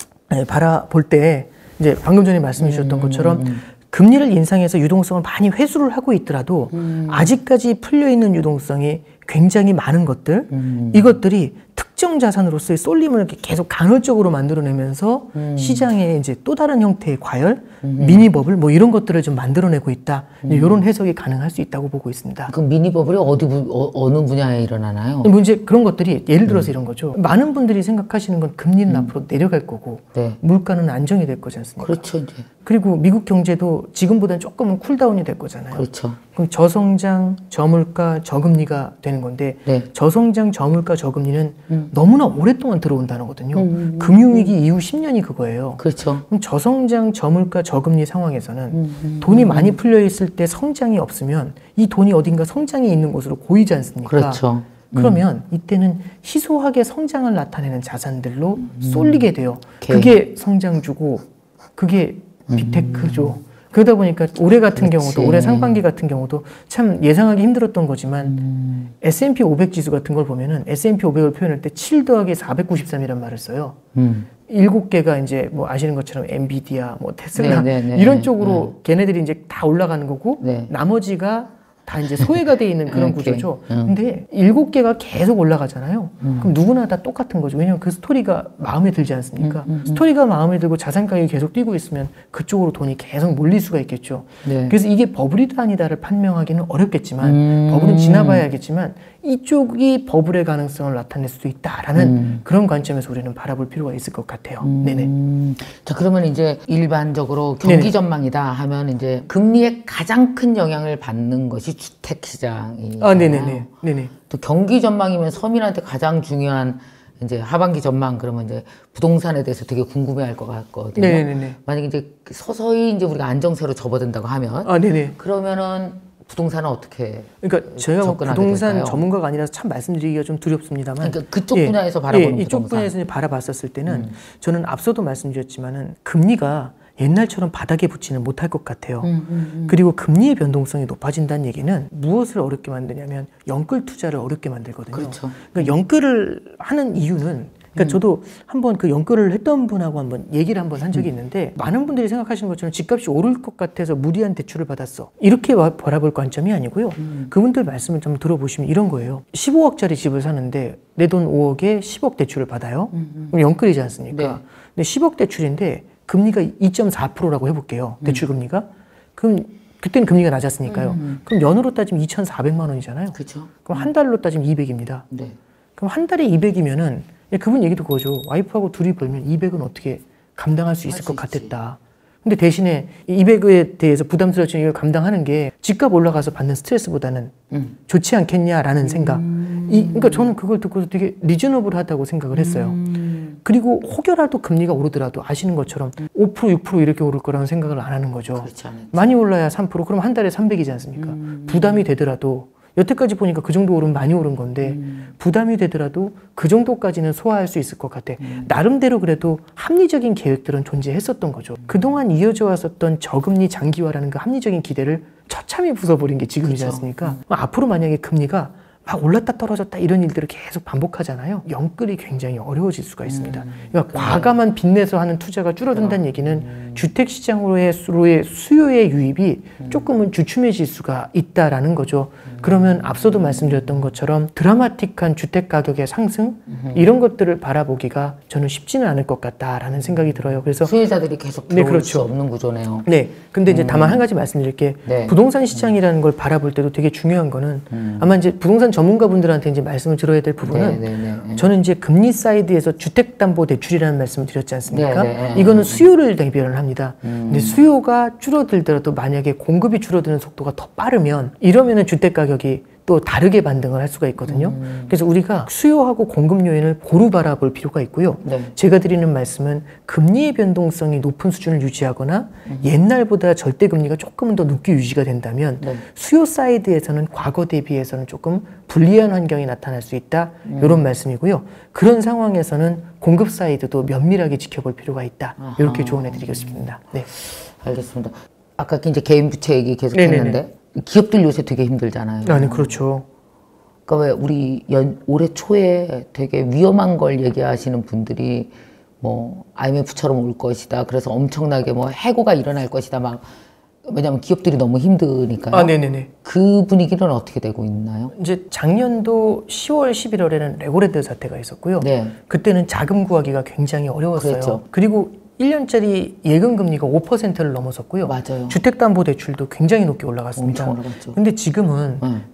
바라볼 때 이제 방금 전에 말씀해 주셨던 것처럼 금리를 인상해서 유동성을 많이 회수를 하고 있더라도 아직까지 풀려있는 유동성이 굉장히 많은 것들 이것들이 특정 자산으로서의 쏠림을 이렇게 계속 간헐적으로 만들어내면서 시장에 이제 또 다른 형태의 과열, 미니버블 뭐 이런 것들을 좀 만들어내고 있다. 이런 해석이 가능할 수 있다고 보고 있습니다. 그럼 미니버블이 어느 분야에 일어나나요? 뭐 이제 그런 것들이 예를 들어서 이런 거죠. 많은 분들이 생각하시는 건 금리는 앞으로 내려갈 거고 물가는 안정이 될 거지 않습니까? 그렇죠. 이제. 그리고 미국 경제도 지금보다는 조금은 쿨다운이 될 거잖아요. 그렇죠. 그럼 저성장, 저물가, 저금리가 되는 건데 저성장, 저물가, 저금리는 너무나 오랫동안 들어온 단어거든요. 금융위기 이후 10년이 그거예요. 그렇죠. 그럼 저성장, 저물가, 저금리 상황에서는 돈이 많이 풀려 있을 때 성장이 없으면 이 돈이 어딘가 성장이 있는 곳으로 고이지 않습니까? 그렇죠. 그러면 이때는 희소하게 성장을 나타내는 자산들로 쏠리게 돼요. 그게 성장주고 그게 빅테크죠. 그러다 보니까 올해 같은 경우도 올해 상반기 같은 경우도 참 예상하기 힘들었던 거지만 S&P 500 지수 같은 걸 보면은 S&P 500을 표현할 때 7 더하기 493이란 말을 써요. 7개가 이제 뭐 아시는 것처럼 엔비디아, 뭐 테슬라 이런 쪽으로 걔네들이 이제 다 올라가는 거고 나머지가 다 이제 소외가 돼 있는 그런 구조죠. 근데 7개가 계속 올라가잖아요. 그럼 누구나 다 똑같은 거죠. 왜냐면 그 스토리가 마음에 들지 않습니까? 스토리가 마음에 들고 자산 가격이 계속 뛰고 있으면 그쪽으로 돈이 계속 몰릴 수가 있겠죠. 네. 그래서 이게 버블이다 아니다를 판명하기는 어렵겠지만 버블은 지나봐야겠지만 이쪽이 버블의 가능성을 나타낼 수도 있다라는 그런 관점에서 우리는 바라볼 필요가 있을 것 같아요. 네네. 자, 그러면 이제 일반적으로 경기 전망이다 하면 이제 금리에 가장 큰 영향을 받는 것이 주택 시장이잖아요. 아, 네네네. 네네. 또 경기 전망이면 서민한테 가장 중요한 이제 하반기 전망 그러면 이제 부동산에 대해서 되게 궁금해할 것 같거든요. 네네네. 만약에 이제 서서히 이제 우리가 안정세로 접어든다고 하면, 아, 네네. 그러면은 부동산은 어떻게? 그러니까 저희가 뭐 부동산 될까요? 전문가가 아니라서 참 말씀드리기가 좀 두렵습니다만, 그러니까 그쪽 분야에서 바라보는 부동산. 이쪽 분야에서 바라봤었을 때는 저는 앞서도 말씀드렸지만은 금리가 옛날처럼 바닥에 붙지는 못할 것 같아요. 그리고 금리의 변동성이 높아진다는 얘기는 무엇을 어렵게 만드냐면 영끌 투자를 어렵게 만들거든요. 그렇죠. 그러니까 영끌을 하는 이유는 그러니까 저도 한번 그 영끌을 했던 분하고 한번 얘기를 한번 한 적이 있는데 많은 분들이 생각하시는 것처럼 집값이 오를 것 같아서 무리한 대출을 받았어. 이렇게 바라볼 관점이 아니고요. 그분들 말씀을 좀 들어보시면 이런 거예요. 15억짜리 집을 사는데 내 돈 5억에 10억 대출을 받아요. 그럼 영끌이지 않습니까? 네. 근데 10억 대출인데 금리가 2.4%라고 해볼게요. 대출 금리가. 그럼 그때는 금리가 낮았으니까요. 그럼 연으로 따지면 2,400만 원이잖아요. 그렇죠. 그럼 한 달로 따지면 200입니다. 네. 그럼 한 달에 200이면은 그분 얘기도 그거죠. 와이프하고 둘이 벌면 200은 어떻게 감당할 수 있을 것 같았다. 근데 대신에 200에 대해서 부담스러워지는 이걸 감당하는 게 집값 올라가서 받는 스트레스보다는 좋지 않겠냐라는 생각. 그러니까 저는 그걸 듣고서 되게 리저너블하다고 생각을 했어요. 그리고 혹여라도 금리가 오르더라도 아시는 것처럼 5% 6% 이렇게 오를 거라는 생각을 안 하는 거죠. 많이 올라야 3% 그럼 한 달에 300이지 않습니까? 부담이 되더라도 여태까지 보니까 그 정도 오르면 많이 오른 건데 부담이 되더라도 그 정도까지는 소화할 수 있을 것 같아. 나름대로 그래도 합리적인 계획들은 존재했었던 거죠. 그동안 이어져 왔었던 저금리 장기화라는 그 합리적인 기대를 처참히 부숴버린 게 지금이지 않습니까? 앞으로 만약에 금리가 막 올랐다 떨어졌다 이런 일들을 계속 반복하잖아요. 영끌이 굉장히 어려워질 수가 있습니다. 그러니까 과감한 빚내서 하는 투자가 줄어든다는 얘기는 주택시장으로의 수요의 유입이 조금은 주춤해질 수가 있다라는 거죠. 그러면 앞서도 말씀드렸던 것처럼 드라마틱한 주택가격의 상승 이런 것들을 바라보기가 저는 쉽지는 않을 것 같다라는 생각이 들어요. 그래서 수혜자들이 계속 들어올 수 없는 구조네요. 네. 근데 이제 다만 한 가지 말씀드릴 게 부동산 시장이라는 걸 바라볼 때도 되게 중요한 거는 아마 이제 부동산 전문가분들한테 이제 말씀을 들어야 될 부분은 저는 이제 금리 사이드에서 주택담보대출이라는 말씀을 드렸지 않습니까? 이거는 수요를 대변을 합니다. 근데 수요가 줄어들더라도 만약에 공급이 줄어드는 속도가 더 빠르면 이러면은 주택 가격이 또 다르게 반등을 할 수가 있거든요. 그래서 우리가 수요하고 공급 요인을 고루 바라볼 필요가 있고요. 제가 드리는 말씀은 금리의 변동성이 높은 수준을 유지하거나 옛날보다 절대 금리가 조금은 더 높게 유지가 된다면 수요 사이드에서는 과거 대비해서는 조금 불리한 환경이 나타날 수 있다. 이런 말씀이고요. 그런 상황에서는 공급 사이드도 면밀하게 지켜볼 필요가 있다. 이렇게 조언해 드리겠습니다. 네. 알겠습니다. 아까 이제 개인 부채 얘기 계속 했는데 기업들 요새 되게 힘들잖아요. 네, 그렇죠. 그러니까 왜 우리 올해 초에 되게 위험한 걸 얘기하시는 분들이 뭐 IMF처럼 올 것이다. 그래서 엄청나게 뭐 해고가 일어날 것이다. 막 왜냐하면 기업들이 너무 힘드니까요. 네네네. 그 분위기는 어떻게 되고 있나요? 이제 작년도 10월, 11월에는 레고랜드 사태가 있었고요. 그때는 자금 구하기가 굉장히 어려웠어요. 그랬죠. 그리고 1년짜리 예금 금리가 5%를 넘어섰고요. 맞아요. 주택담보대출도 굉장히 높게 올라갔습니다. 엄청 올라갔죠. 근데 지금은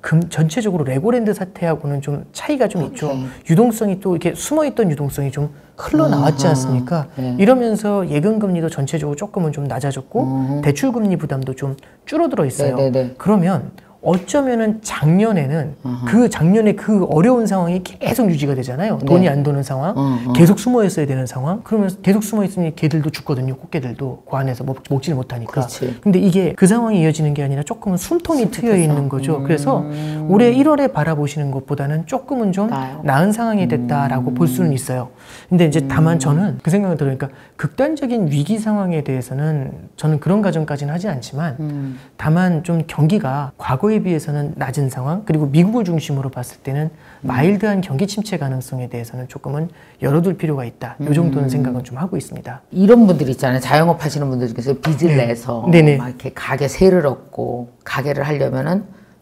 전체적으로 레고랜드 사태하고는 좀 차이가 좀 있죠. 유동성이 또 이렇게 숨어있던 유동성이 좀 흘러나왔지 않습니까? 이러면서 예금 금리도 전체적으로 조금은 좀 낮아졌고 대출 금리 부담도 좀 줄어들어 있어요. 그러면 어쩌면은 작년에는 작년에 그 어려운 상황이 계속 유지가 되잖아요. 돈이 안 도는 상황, 계속 숨어 있어야 되는 상황. 그러면 계속 숨어 있으니 개들도 죽거든요. 꽃게들도 그 안에서 먹지를 못하니까. 근데 이게 그 상황이 이어지는 게 아니라 조금은 숨통이 트여 있는 거죠. 그래서 올해 1월에 바라보시는 것보다는 조금은 좀 나은 상황이 됐다라고 볼 수는 있어요. 근데 이제 다만 저는 그 생각을 들으니까 극단적인 위기 상황에 대해서는 저는 그런 가정까지는 하지 않지만 다만 좀 경기가 과거에 비해서는 낮은 상황, 그리고 미국을 중심으로 봤을 때는 마일드한 경기 침체 가능성에 대해서는 조금은 열어둘 필요가 있다. 이 정도는 생각은 좀 하고 있습니다. 이런 분들 있잖아요. 자영업 하시는 분들 중에서 빚을 내서 막 이렇게 가게 세를 얻고 가게를 하려면은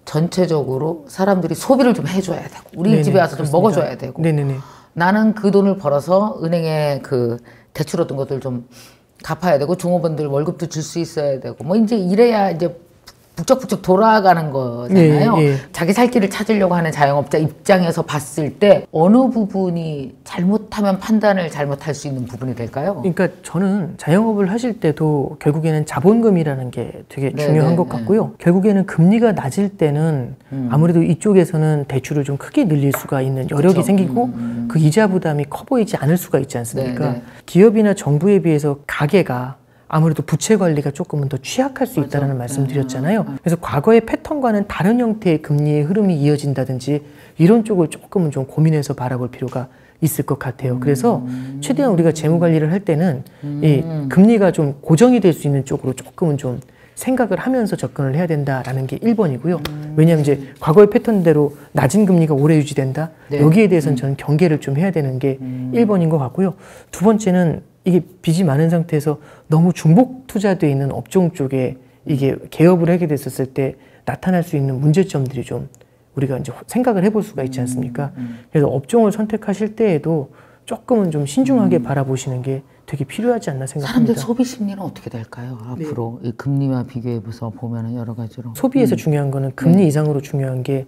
전체적으로 사람들이 소비를 좀 해줘야 되고 우리 네네, 집에 와서 그렇습니다. 좀 먹어줘야 되고 네네네. 나는 그 돈을 벌어서 은행에 그 대출 얻은 것들 좀 갚아야 되고 종업원들 월급도 줄 수 있어야 되고 뭐 이제 이래야 이제 북적북적 돌아가는 거잖아요. 예, 예. 자기 살 길을 찾으려고 하는 자영업자 입장에서 봤을 때 어느 부분이 잘못하면 판단을 잘못할 수 있는 부분이 될까요? 그러니까 저는 자영업을 하실 때도 결국에는 자본금이라는 게 되게 네, 중요한 네, 것 네. 같고요. 결국에는 금리가 낮을 때는 아무래도 이쪽에서는 대출을 좀 크게 늘릴 수가 있는 여력이 그쵸. 생기고 그 이자 부담이 커 보이지 않을 수가 있지 않습니까? 네, 네. 기업이나 정부에 비해서 가계가 아무래도 부채 관리가 조금은 더 취약할 수 있다는 말씀 드렸잖아요. 그래서 과거의 패턴과는 다른 형태의 금리의 흐름이 이어진다든지 이런 쪽을 조금은 좀 고민해서 바라볼 필요가 있을 것 같아요. 그래서 최대한 우리가 재무 관리를 할 때는 이 금리가 좀 고정이 될 수 있는 쪽으로 조금은 좀 생각을 하면서 접근을 해야 된다라는 게 1번이고요. 왜냐하면 이제 과거의 패턴대로 낮은 금리가 오래 유지된다. 네. 여기에 대해서는 저는 경계를 좀 해야 되는 게 1번인 것 같고요. 두 번째는 이게 빚이 많은 상태에서 너무 중복 투자되어 있는 업종 쪽에 이게 개업을 하게 됐었을 때 나타날 수 있는 문제점들이 좀 우리가 이제 생각을 해볼 수가 있지 않습니까? 그래서 업종을 선택하실 때에도 조금은 좀 신중하게 바라보시는 게 되게 필요하지 않나 생각합니다. 사람들 소비 심리는 어떻게 될까요? 앞으로 이 금리와 비교해서 보면은 여러 가지로 소비에서 중요한 거는 금리 이상으로 중요한 게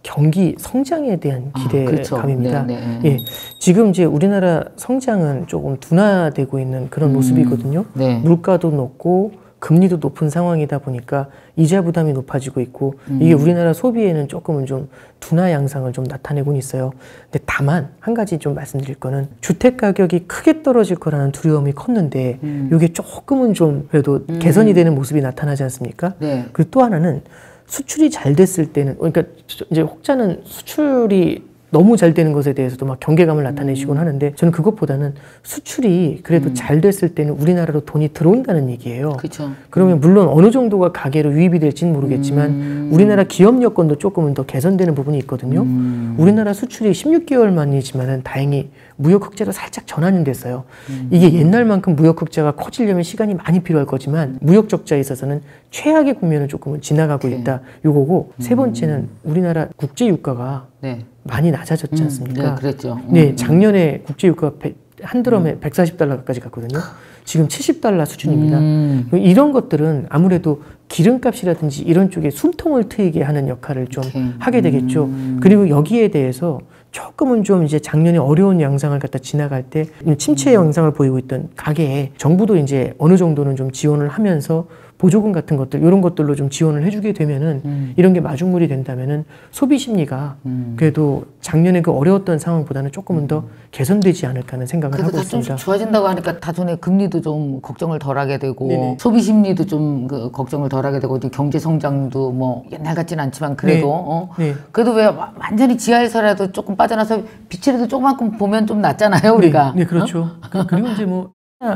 경기 성장에 대한 기대감입니다. 그렇죠. 네, 네. 예, 지금 이제 우리나라 성장은 조금 둔화되고 있는 그런 모습이거든요. 네. 물가도 높고 금리도 높은 상황이다 보니까 이자 부담이 높아지고 있고 이게 우리나라 소비에는 조금은 좀 둔화 양상을 좀 나타내고 있어요. 근데 다만 한 가지 좀 말씀드릴 거는 주택 가격이 크게 떨어질 거라는 두려움이 컸는데 이게 조금은 좀 그래도 개선이 되는 모습이 나타나지 않습니까? 네. 그리고 또 하나는 수출이 잘 됐을 때는 그러니까 이제 혹자는 수출이 너무 잘 되는 것에 대해서도 막 경계감을 나타내시곤 하는데 저는 그것보다는 수출이 그래도 잘 됐을 때는 우리나라로 돈이 들어온다는 얘기예요. 그렇죠. 그러면 물론 어느 정도가 가계로 유입이 될지는 모르겠지만 우리나라 기업 여건도 조금은 더 개선되는 부분이 있거든요. 우리나라 수출이 16개월 만이지만은 다행히 무역 흑자로 살짝 전환이 됐어요. 이게 옛날만큼 무역 흑자가 커지려면 시간이 많이 필요할 거지만 무역 적자에 있어서는 최악의 국면을 조금은 지나가고 있다. 요거고 세 번째는 우리나라 국제 유가가 네. 많이 낮아졌지 않습니까? 네, 그랬죠. 네, 작년에 국제 유가가 한 드럼에 140달러까지 갔거든요. 지금 70달러 수준입니다. 이런 것들은 아무래도 기름값이라든지 이런 쪽에 숨통을 트이게 하는 역할을 좀 하게 되겠죠. 그리고 여기에 대해서 조금은 좀 이제 작년에 어려운 양상을 갖다 지나갈 때 침체 양상을 보이고 있던 가게에 정부도 이제 어느 정도는 좀 지원을 하면서 보조금 같은 것들 이런 것들로 좀 지원을 해주게 되면은 이런 게 마중물이 된다면은 소비 심리가 그래도 작년에 그 어려웠던 상황보다는 조금은 더 개선되지 않을까 하는 생각을 하고 다 있습니다. 좀 좋아진다고 하니까 다전에 금리도 좀 걱정을 덜하게 되고 네네. 소비 심리도 좀 그 걱정을 덜하게 되고 경제 성장도 뭐 옛날 같지는 않지만 그래도 네. 그래도 왜 완전히 지하에서라도 조금 빠져나서 빛이라도 조금만큼 보면 좀 낫잖아요 우리가. 네, 그렇죠. 그리고 이제 뭐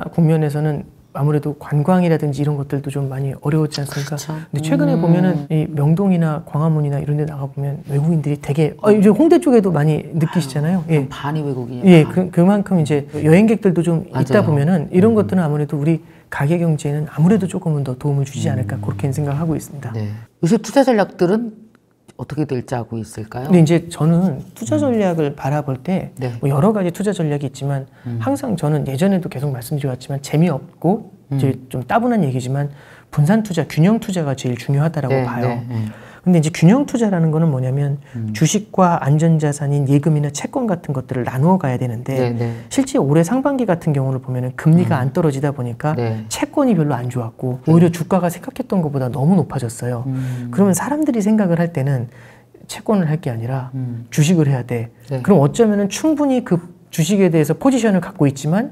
국면에서는 아무래도 관광이라든지 이런 것들도 좀 많이 어려웠지 않습니까? 그렇죠. 근데 최근에 보면은 이 명동이나 광화문이나 이런 데 나가 보면 외국인들이 되게 이제 홍대 쪽에도 많이 느끼시잖아요. 예. 반이 외국인이에요. 예, 그만큼 이제 여행객들도 좀 있다 맞아요. 보면은 이런 것들은 아무래도 우리 가계 경제에는 아무래도 조금은 더 도움을 주지 않을까 그렇게 생각하고 있습니다. 네. 요새 투자 전략들은 어떻게 될지 알고 있을까요? 근데 이제 저는 투자 전략을 바라볼 때 네. 뭐 여러 가지 투자 전략이 있지만 항상 저는 예전에도 계속 말씀드려왔지만 재미없고 이제 좀 따분한 얘기지만 분산 투자, 균형 투자가 제일 중요하다라고 봐요. 근데 이제 균형 투자라는 거는 뭐냐면 주식과 안전자산인 예금이나 채권 같은 것들을 나누어 가야 되는데 실제 올해 상반기 같은 경우를 보면은 금리가 안 떨어지다 보니까 채권이 별로 안 좋았고 오히려 주가가 생각했던 것보다 너무 높아졌어요. 그러면 사람들이 생각을 할 때는 채권을 할 게 아니라 주식을 해야 돼. 그럼 어쩌면은 충분히 그 주식에 대해서 포지션을 갖고 있지만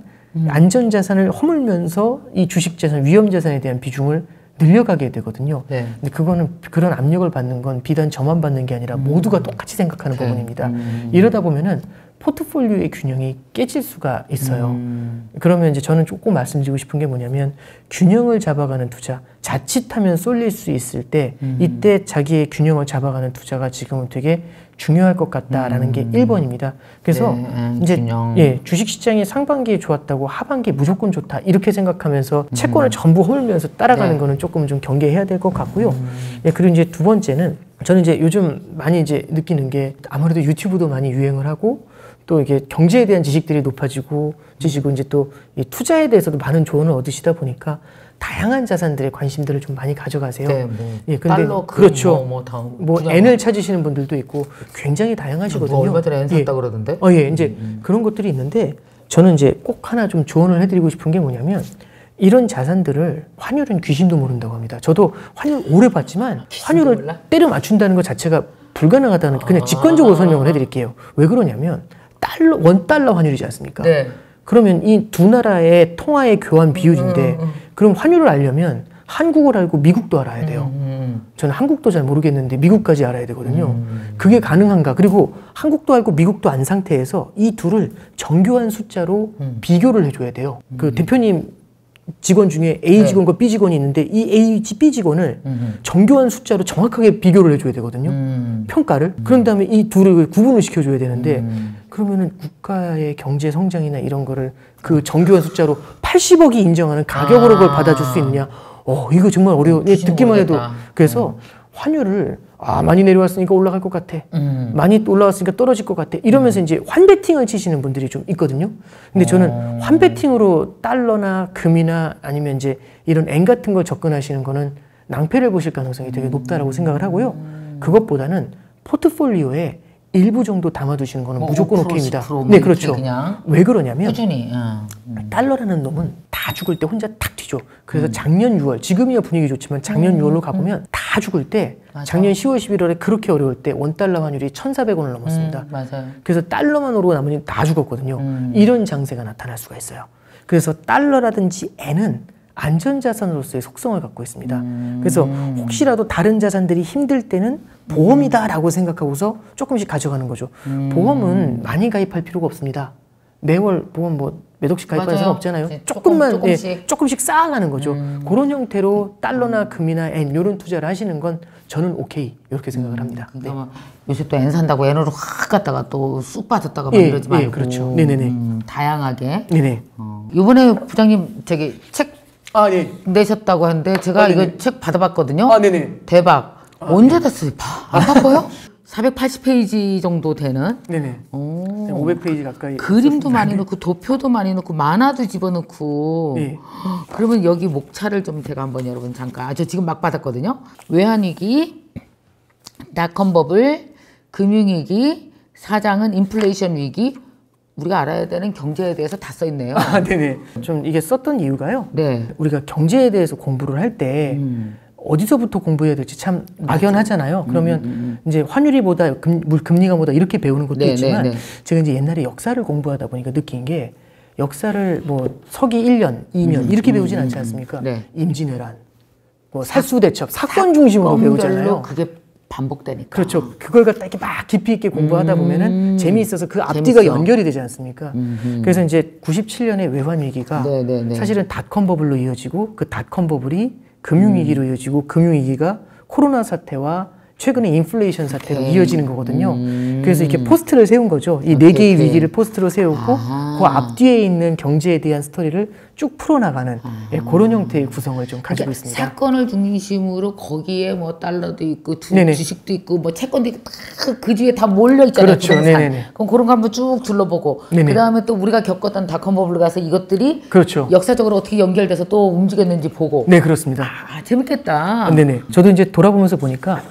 안전자산을 허물면서 이 주식자산, 위험자산에 대한 비중을 늘려가게 되거든요. 근데 그거는 그런 압력을 받는 건 비단 저만 받는 게 아니라 모두가 똑같이 생각하는 부분입니다. 이러다 보면은 포트폴리오의 균형이 깨질 수가 있어요. 그러면 이제 저는 조금 말씀드리고 싶은 게 뭐냐면 균형을 잡아가는 투자, 자칫하면 쏠릴 수 있을 때 이때 자기의 균형을 잡아가는 투자가 지금은 되게 중요할 것 같다라는 게 1번입니다. 그래서 이제 예, 주식시장이 상반기에 좋았다고 하반기에 무조건 좋다 이렇게 생각하면서 채권을 전부 홀면서 따라가는 거는 조금 좀 경계해야 될 것 같고요. 예, 그리고 이제 두 번째는 저는 이제 요즘 많이 이제 느끼는 게 아무래도 유튜브도 많이 유행을 하고 또 이게 경제에 대한 지식들이 높아지고 이제 또 이 투자에 대해서도 많은 조언을 얻으시다 보니까 다양한 자산들에 관심들을 좀 많이 가져가세요. 네, 뭐 예, 근데 달러, 그렇죠. 뭐 N을 찾으시는 분들도 있고 굉장히 다양하시거든요. 얼마 전에 N 샀다 그러던데? 예, 이제 그런 것들이 있는데 저는 이제 꼭 하나 좀 조언을 해드리고 싶은 게 뭐냐면 이런 자산들을 환율은 귀신도 모른다고 합니다. 저도 환율 오래 봤지만 환율을 몰라? 때려 맞춘다는 것 자체가 불가능하다는 그냥 직관적으로 설명을 해드릴게요. 왜 그러냐면 원 달러 환율이지 않습니까? 네. 그러면 이 두 나라의 통화의 교환 비율인데 그럼 환율을 알려면 한국을 알고 미국도 알아야 돼요. 저는 한국도 잘 모르겠는데 미국까지 알아야 되거든요. 그게 가능한가? 그리고 한국도 알고 미국도 안 상태에서 이 둘을 정교한 숫자로 비교를 해줘야 돼요. 그 대표님 직원 중에 A 직원과 B 직원이 있는데 이 A, B 직원을 정교한 숫자로 정확하게 비교를 해줘야 되거든요. 평가를. 그런 다음에 이 둘을 구분을 시켜줘야 되는데 그러면은 국가의 경제 성장이나 이런 거를 그 정교한 숫자로 80억이 인정하는 가격으로 그걸 받아줄 수 있느냐. 이거 정말 어려워. 듣기만 해도. 그래서 환율을 많이 내려왔으니까 올라갈 것 같아. 많이 올라왔으니까 떨어질 것 같아. 이러면서 이제 환배팅을 치시는 분들이 좀 있거든요. 근데 저는 환배팅으로 달러나 금이나 아니면 이제 이런 N 같은 걸 접근하시는 거는 낭패를 보실 가능성이 되게 높다라고 생각을 하고요. 그것보다는 포트폴리오에 일부 정도 담아두시는 거는 무조건 오케이입니다. 네, 그렇죠. 왜 그러냐면 꾸준히. 달러라는 놈은 다 죽을 때 혼자 탁 튀죠. 그래서 작년 6월, 지금이야 분위기 좋지만 작년 6월로 가보면 다 죽을 때 작년 10월, 11월에 그렇게 어려울 때 원달러 환율이 1,400원을 넘었습니다. 맞아요. 그래서 달러만 오르고 나머지는 다 죽었거든요. 이런 장세가 나타날 수가 있어요. 그래서 달러라든지 N은 안전자산으로서의 속성을 갖고 있습니다. 그래서 혹시라도 다른 자산들이 힘들 때는 보험이다라고 생각하고서 조금씩 가져가는 거죠. 보험은 많이 가입할 필요가 없습니다. 매월 보험 몇 억씩 가입하는 사람 없잖아요. 네, 조금씩 쌓아가는 거죠. 그런 형태로 달러나 금이나 N 이런 투자를 하시는 건 저는 오케이 이렇게 생각을 합니다. 그러니까 요새 또 N 산다고 N으로 확 갔다가 또 쑥 빠졌다가 막 이러지 말고. 그렇죠. 네네네. 다양하게. 네네. 이번에 부장님 책 네. 내셨다고 하는데 제가 이거 책 받아봤거든요. 네네. 대박. 언제 됐어요? 안 바빠요? 480페이지 정도 되는. 네네. 500페이지 가까이. 그림도 많이 넣고 도표도 많이 넣고 만화도 집어넣고. 네. 그러면 여기 목차를 좀 제가 한번 여러분 잠깐. 저 지금 막 받았거든요. 외환위기, 닷컴 버블, 금융위기, 사장은 인플레이션 위기. 우리가 알아야 되는 경제에 대해서 다 써 있네요. 네네. 좀 이게 썼던 이유가요. 네. 우리가 경제에 대해서 공부를 할 때 어디서부터 공부해야 될지 참 막연하잖아요. 그러면 이제 환율이보다 금리가 뭐다 이렇게 배우는 것도 있지만 제가 이제 옛날에 역사를 공부하다 보니까 느낀 게 역사를 뭐 서기 1년, 2년 이렇게 배우진 않지 않습니까? 임진왜란, 뭐 살수대첩, 사건 중심으로 배우잖아요. 그게 반복되니까. 그렇죠. 그걸 갖다 이렇게 막 깊이 있게 공부하다 보면은 재미있어서 그 앞뒤가 연결이 되지 않습니까? 그래서 이제 97년의 외환위기가 사실은 닷컴 버블로 이어지고 그 닷컴 버블이 금융위기로 이어지고 금융위기가 코로나 사태와 최근에 인플레이션 사태로 이어지는 거거든요. 그래서 이렇게 포스트를 세운 거죠. 이 네 개의 위기를 포스트로 세우고 그 앞뒤에 있는 경제에 대한 스토리를 쭉 풀어나가는 그런 형태의 구성을 좀 가지고 있습니다. 사건을 중심으로 거기에 뭐 달러도 있고 주식도 있고 뭐 채권도 있고 그 뒤에 다 몰려 있잖아요. 그렇죠. 그럼 그런 거 한번 쭉 둘러보고 그 다음에 또 우리가 겪었던 닷컴 버블 가서 이것들이 역사적으로 어떻게 연결돼서 또 움직였는지 보고. 네, 그렇습니다. 재밌겠다. 네네. 저도 이제 돌아보면서 보니까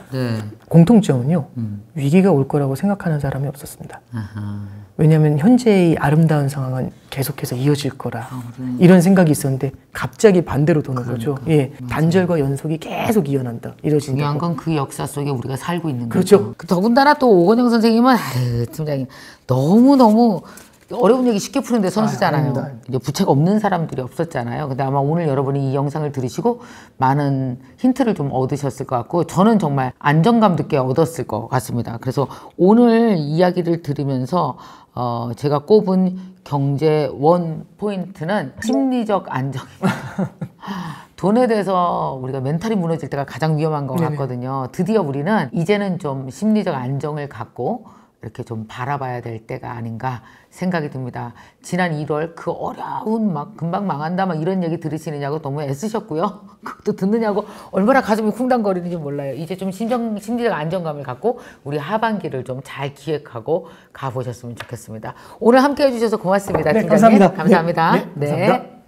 공통점은요. 위기가 올 거라고 생각하는 사람이 없었습니다. 왜냐하면 현재의 아름다운 상황은 계속해서 이어질 거라 이런 생각이 있었는데 갑자기 반대로 도는 거죠. 단절과 연속이 계속 이어난다. 이러진다. 중요한 건 그 역사 속에 우리가 살고 있는 거죠. 더군다나 또 오건영 선생님은 팀장님 너무 어려운 얘기 쉽게 푸는데 선수잖아요. 이제 부채가 없는 사람들이 없었잖아요. 근데 아마 오늘 여러분이 이 영상을 들으시고 많은 힌트를 좀 얻으셨을 것 같고 저는 정말 안정감 늦게 얻었을 것 같습니다. 그래서 오늘 이야기를 들으면서 제가 꼽은 경제 원 포인트는 심리적 안정입니다. 돈에 대해서 우리가 멘탈이 무너질 때가 가장 위험한 것 같거든요. 드디어 우리는 이제는 좀 심리적 안정을 갖고 이렇게 좀 바라봐야 될 때가 아닌가 생각이 듭니다. 지난 1월 그 어려운 막 금방 망한다 막 이런 얘기 들으시느냐고 너무 애쓰셨고요. 그것도 듣느냐고 얼마나 가슴이 쿵당거리는지 몰라요. 이제 좀 심리적 안정감을 갖고 우리 하반기를 좀 잘 기획하고 가보셨으면 좋겠습니다. 오늘 함께 해주셔서 고맙습니다. 네, 팀장님. 감사합니다. 감사합니다. 네, 네, 감사합니다. 네.